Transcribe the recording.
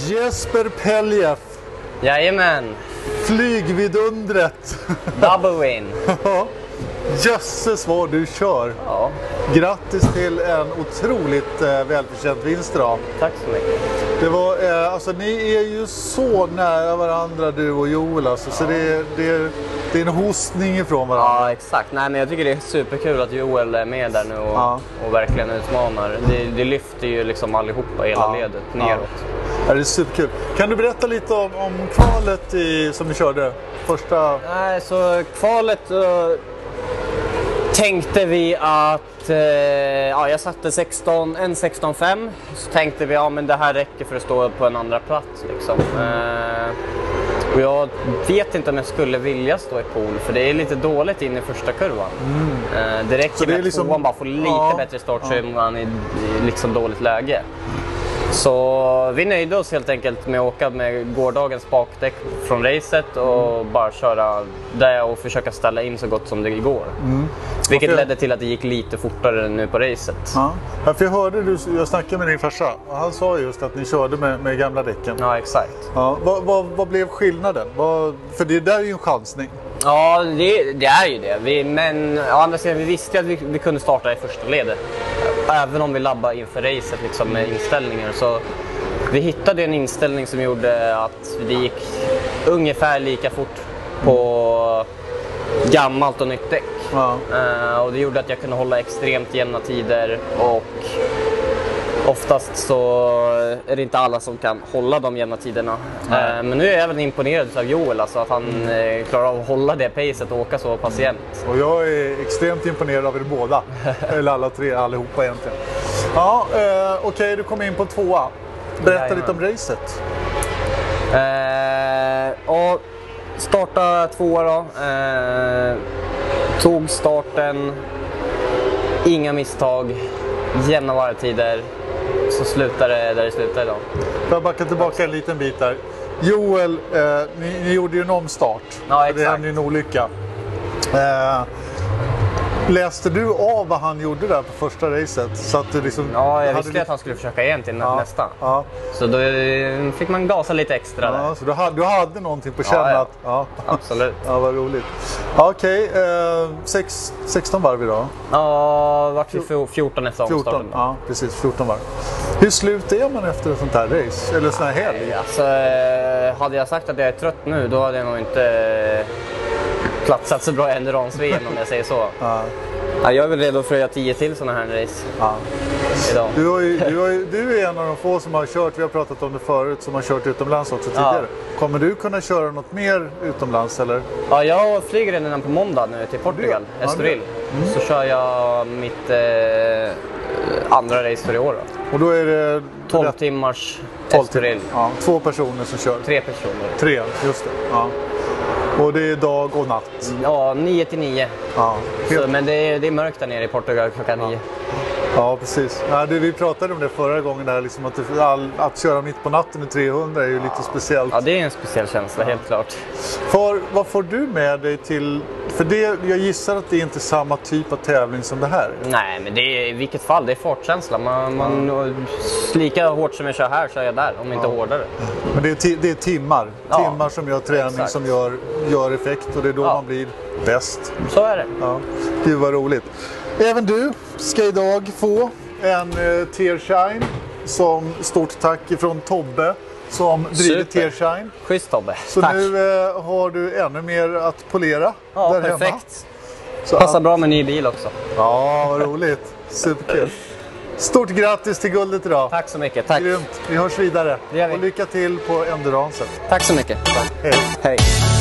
Jesper Peljeff. Jajamän. Flygvidundret. Double win. Jösses vad du kör. Ja. Grattis till en otroligt välförtjänt vinst då. Tack så mycket. Det var, alltså ni är ju så nära varandra du och Joel alltså, så det är en hostning ifrån varandra. Ja, exakt. Nej, men jag tycker det är superkul att Joel är med där nu och verkligen utmanar. Det lyfter ju liksom allihopa hela ledet neråt. Ja, det är superkul. Kan du berätta lite om kvalet som ni körde? Första... Nej, så kvalet tänkte vi att jag satte 16.5, så tänkte vi men det här räcker för att stå på en andra plats liksom. Och jag vet inte om jag skulle vilja stå i pool, för det är lite dåligt in i första kurvan. Det räcker med liksom, tvåan bara få lite bättre start så är man i liksom dåligt läge. Så vi nöjde oss helt enkelt med att åka med gårdagens bakdäck från racet och bara köra det och försöka ställa in så gott som det går. Vilket ledde till att det gick lite fortare nu på racet. Ja, för jag hörde jag snackade med din farsa och han sa just att ni körde med gamla däcken. Ja, exakt. Ja, vad blev skillnaden? För det där är ju en chansning. Ja, det är ju det. Men å andra sidan, vi visste att vi kunde starta i första ledet. Även om vi labbade inför racet liksom, med inställningar. Så vi hittade en inställning som gjorde att det gick ungefär lika fort på gammalt och nytt däck. Och det gjorde att jag kunde hålla extremt jämna tider, och oftast så är det inte alla som kan hålla de jämna tiderna. Men nu är jag även imponerad av Joel, alltså att han klarar av att hålla det pacet och åka så pass jämnt. Och jag är extremt imponerad av er båda. Eller alla tre, allihopa egentligen. Ja, okej, du kom in på tvåa. Berätta lite om racet. Och starta tvåa då. Tog starten. Inga misstag. Jämna varvtider. Så slutade det där det slutade idag. Får jag backa tillbaka en liten bit där. Joel, ni gjorde ju en omstart. Ja, exakt. Det hände ju en olycka. Läste du av vad han gjorde där på första racet? Så att du liksom, ja, jag visste att han skulle försöka igen till nästa. Ja. Så då fick man gasa lite extra där. Ja, så du hade någonting på känna? Ja. Absolut. Ja, vad roligt. Ja, okej, 16 varv idag? Ja, vart vi 14 efter omstarten. Ja, precis, 14 varv. Hur slut är man efter ett sånt här race? Eller sån här helg? Alltså, hade jag sagt att jag är trött nu, då hade jag nog inte platsat så bra i Endurance-VM om jag säger så. Ja, jag är väl redo för att göra 10 till sådana här race idag. Du är en av de få som har kört, vi har pratat om det förut, som har kört utomlands också tidigare. Kommer du kunna köra något mer utomlands eller? Ja, jag flyger redan på måndag nu till Portugal, Estoril. Så kör jag mitt andra race för i år då. Och då är det 12 timmars Estoril. Ja, 2 personer som kör? 3 personer. 3, just det. Ja. Och det är dag och natt? Ja, 9 till 9. Ja. Så, men det är mörkt där nere i Portugal klockan 9. Ja, precis. Ja, vi pratade om det förra gången, där, liksom att köra mitt på natten i 300 är ju lite speciellt. Ja, det är en speciell känsla, helt klart. Vad får du med dig till... För jag gissar att det är inte samma typ av tävling som det här. Nej, men det är, i vilket fall, det är fartkänsla. Lika hårt som jag kör här kör jag där, om inte hårdare. Men det är timmar. Timmar som gör träning, exakt, som gör effekt, och det är då man blir bäst. Så är det. Ja. Gud vad roligt. Även du ska idag få en Tearshine, som stort tack ifrån Tobbe som driver Tearshine. Schysst Tobbe. Så tack. Nu har du ännu mer att polera där perfekt. hemma. Så passar bra med ny bil också. Ja, vad roligt. Superkul. Stort grattis till guldet idag. Tack så mycket. Tack. Grymt. Vi hörs vidare. Det gör vi. Och lycka till på Endurancet. Tack så mycket. Hej. Hej.